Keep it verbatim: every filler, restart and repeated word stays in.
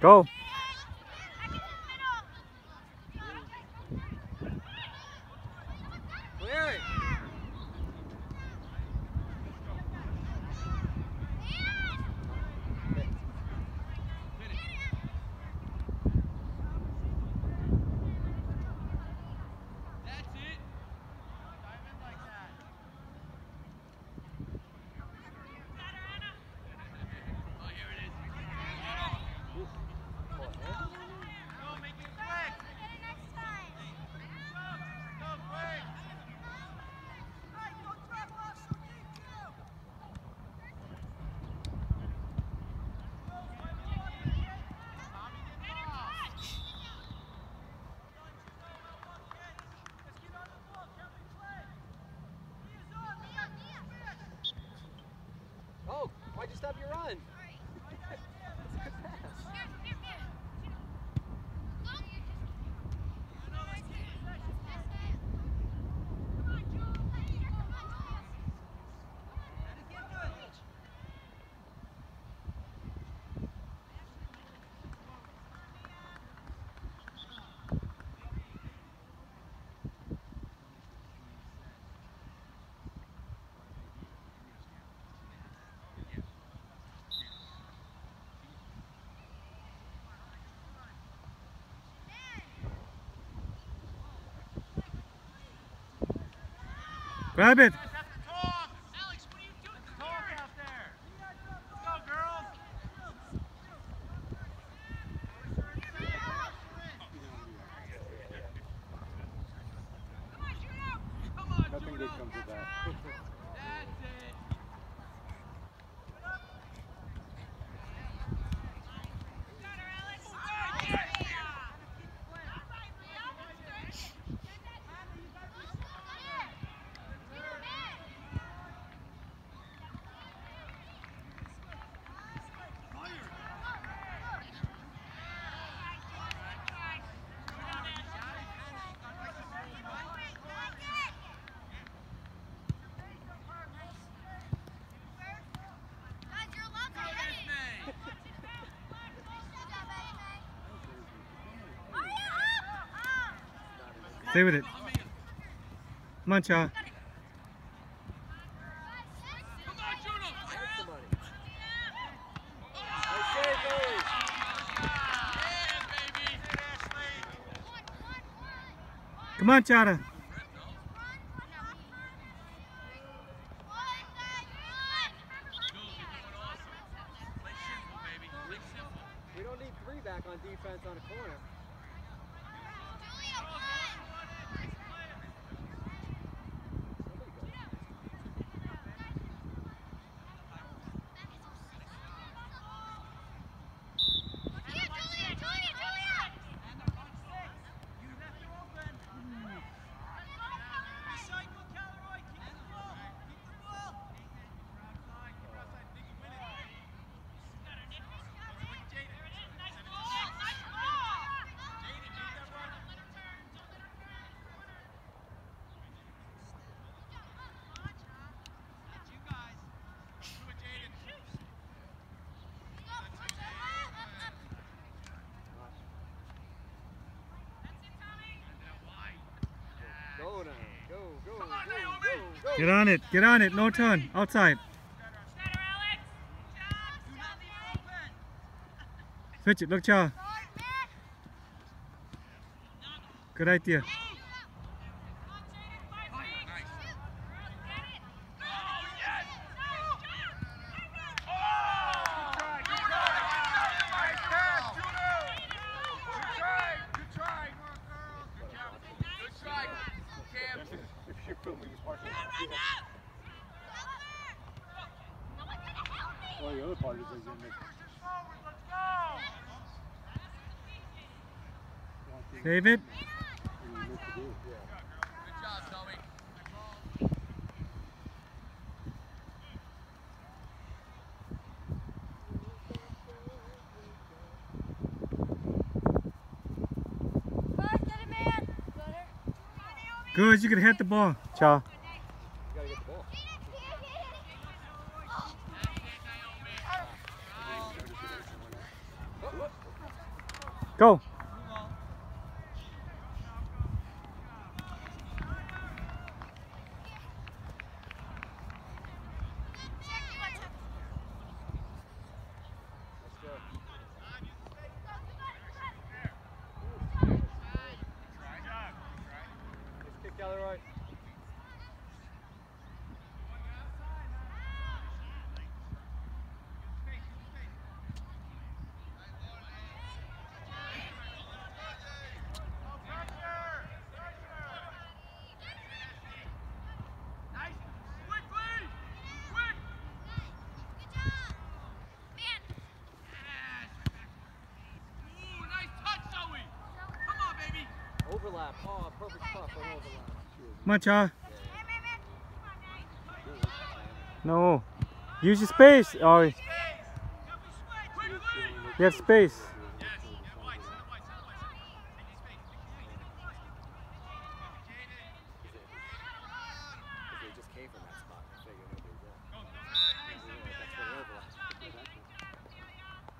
Go. Clear it. Oh, why'd you stop your run? Grab it. Nothing good comes of that. Stay with it. Come on, Cha. Come on, Chara. We don't need three back on defense on a corner. Go now. Go, go, go, go, go. Get on it. Get on it. No turn. Outside. Switch it. Look, Cha. Good idea. Well, the other part is they're going to make. David. Good, you can hit the ball, Cha. Go. Kick the other right. Overlap. Oh, perfect spot for an overlap. Come on, Cha. No. Use your space. Oh, you have space. They just came from that spot.